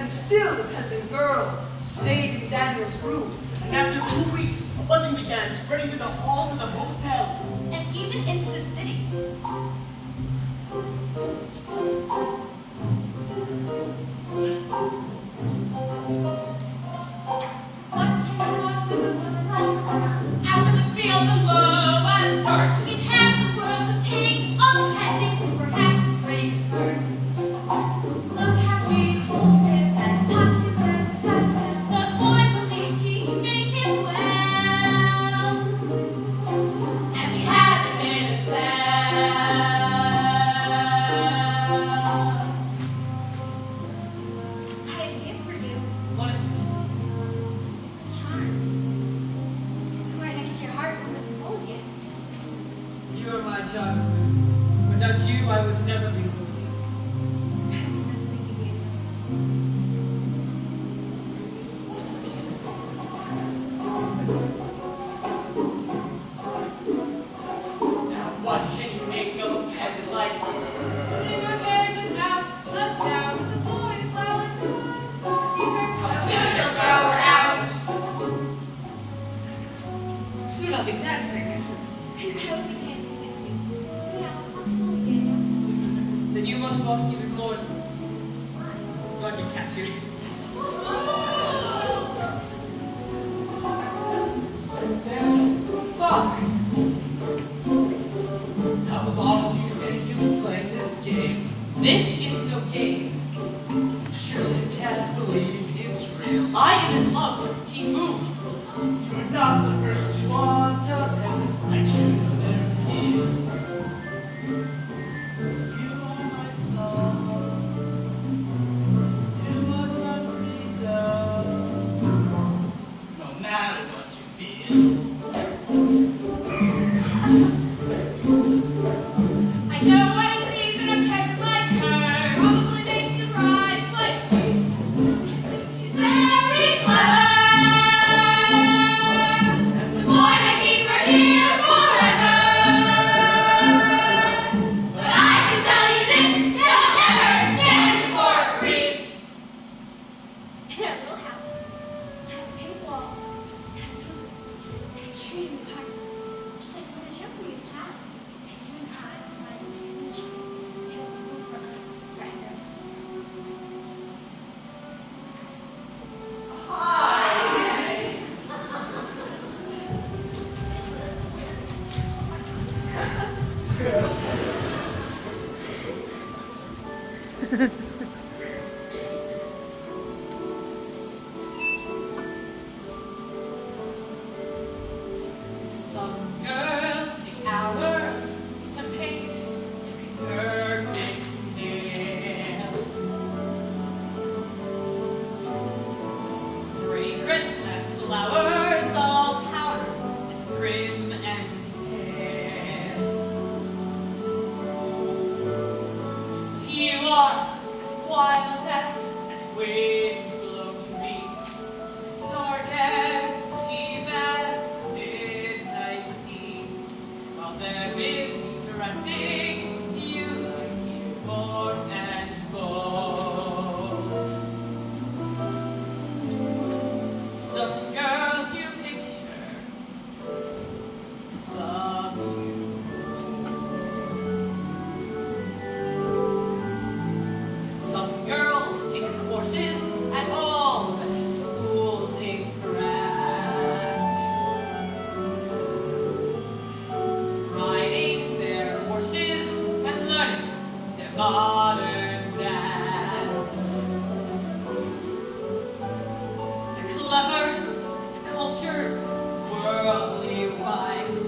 still the peasant girl stayed in Daniel's room. And after 2 weeks, a buzzing began spreading through the halls of the hotel. And even into the city. What came wrong with the woman like her? Out of the field the world was dark. It had the world to take all the heading to her hands and break its heart. Look how she holds him and touches and touches him. The boy believes she can make him well. And she hasn't made a cell. I have a gift for you. What is it? A charm. Right next to your heart when the whole again. You are my child. Without you, I would never be holy. Now what can you make of a peasant like her? Putting our hairs without a doubt. The boys, well, it was. How soon you'll grow her out? Soon I'll be dancing. I hope you dancing with me. Yeah, absolutely, Daniel. Then you must walk even more so I can catch you. Fuck! How long do you think you've been playing this game? This is no game. Surely you can't believe it's real. I am in love with Teen Moo. You're not the first to want a peasant. I do know they're here. You are my song. Do what must be done. No matter what you feel. I know what it sees in a peasant like her. Probably makes him rise like this. She's very clever. The boy may keep her here forever. But I can tell you this, they'll never stand before a priest. In our little house, I have pink walls and a tree in the park, just like when the Japanese child. You and I will find a tree in the tree. It'll grow for us forever. Some girls take hours to paint every perfect nail. Fragrant as flowers, all powdered and prim and pale. But you are as wild as that wind blown to me, as dark and deep as the midnight sea. While there is interesting, you like you born and bold. Some girls you picture, some you won't. Some girls take courses at all the best schools in France, riding their horses and learning their modern dance. The clever, the cultured, worldly wise